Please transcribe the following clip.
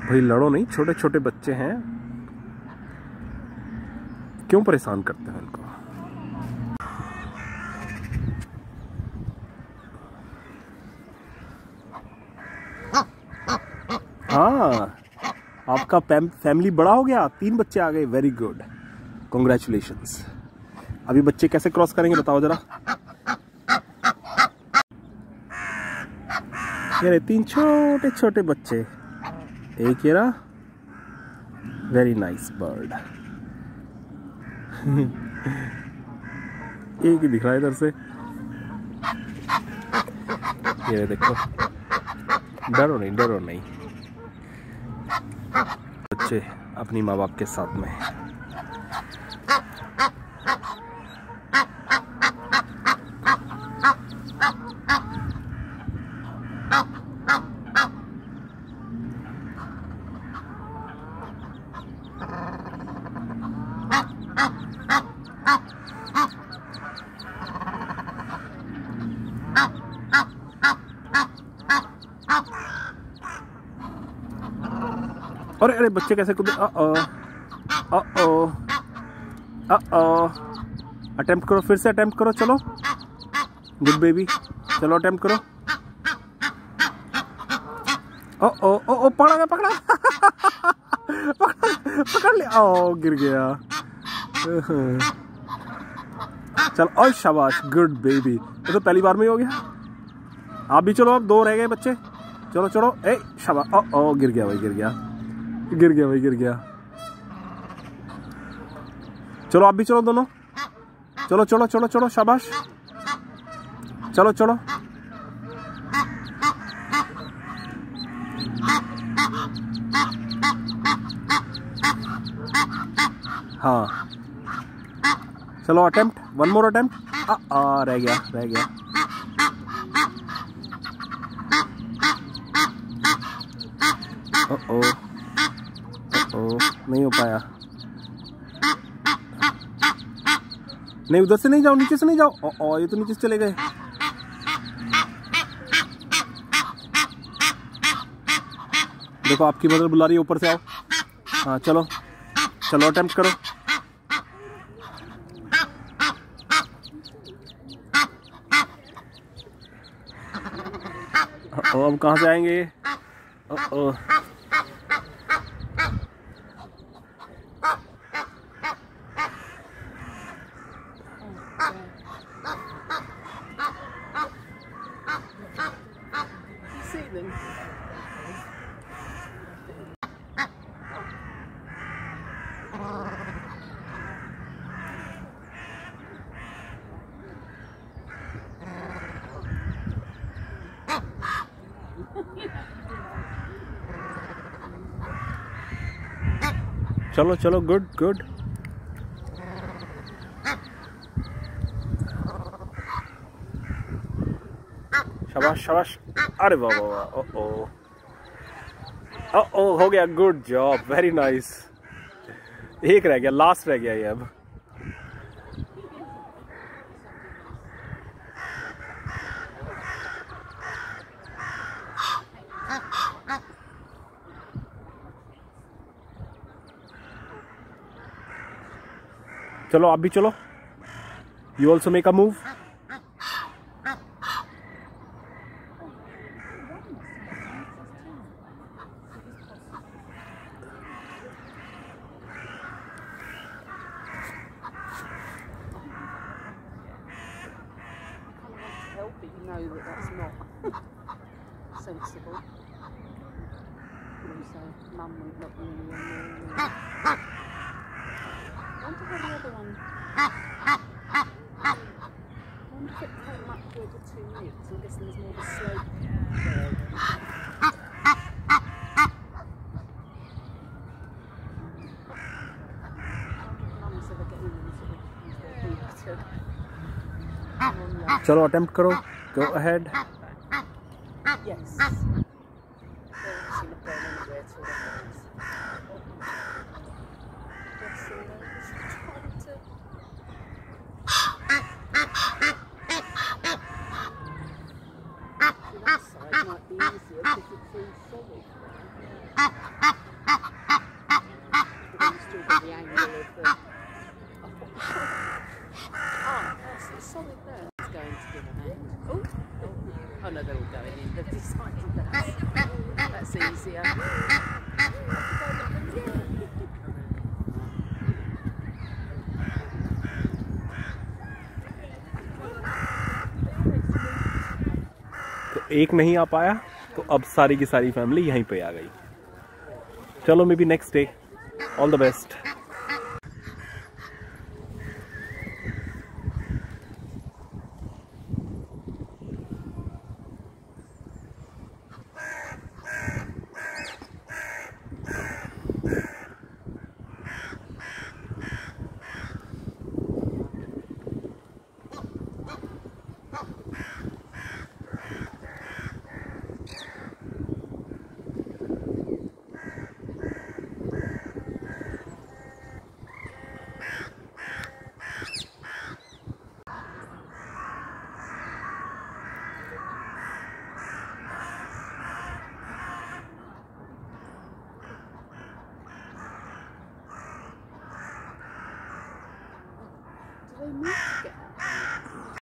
भाई लड़ो नहीं, छोटे छोटे बच्चे हैं, क्यों परेशान करते हैं इनको। हाँ, आपका फैमिली बड़ा हो गया, 3 बच्चे आ गए, वेरी गुड, कॉन्ग्रेचुलेशंस। अभी बच्चे कैसे क्रॉस करेंगे बताओ जरा। ये 3 छोटे छोटे बच्चे, एक ये रहा, वेरी नाइस बर्ड। एक ही दिख रहा है इधर से, ये देखो, डरो नहीं डरो नहीं, बच्चे अपनी माँ बाप के साथ में। अरे अरे बच्चे कैसे कूदे, अटेम्प्ट करो, फिर से अटेम्प्ट करो, चलो गुड बेबी, चलो अटेम्प्ट करो। ओ पकड़ा गया, पकड़ा पकड़ लिया, ओ गिर गया। चलो और शाबाश, गुड बेबी, ये तो पहली बार में ही हो गया। आप भी चलो, अब 2 रह गए बच्चे, चलो चलो, ए शाबाश, ओ गिर गया भाई, गिर गया भाई, गिर गया। चलो आप भी चलो दोनों, चलो चलो चलो चलो, शाबाश, चलो चलो। हाँ चलो, अटेम्प्ट, 1 मोर अटेम्प्ट, रह गया रह गया। नहीं हो पाया, नहीं उधर से नहीं जाओ, नीचे से नहीं जाओ, ये तो नीचे से चले गए। देखो आपकी मदर बुला रही है, ऊपर से आओ। हाँ चलो चलो, अटेम्प्ट करो। अब कहाँ से आएंगे? चलो चलो, गुड गुड। शाबाश शाबाश, अरे वाह वाह वाह, ओ हो गया, गुड जॉब, वेरी नाइस। एक रह गया, लास्ट रह गया ये अब। चलो आप भी चलो, you also make a move. But you know that that's not sensible. And so Mum wouldn't look really annoying. I wonder how the other one. I wonder if it came up with the 2 weeks. I'm guessing there's more of a slope there. Mum's ever getting them sort of चलो attempt करो, go ahead. Yes. They're obviously not going anywhere till that happens. Yes, and they're trying to. To that side. That might be easier because it's all solid. But then you've still got the angle of the... Ah, that's solid there. It's going to give a hand. Oh, no, they're all going in. They've decided that's easier. तो एक नहीं आ पाया तो अब सारी की सारी family यहीं पे आ गई। चलो may be next day. All the best. Do they meet?